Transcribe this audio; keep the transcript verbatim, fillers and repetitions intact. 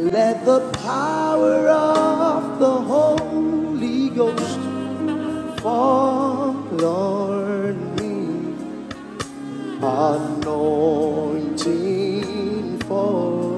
Let the power of the Holy Ghost fall on me, anointing for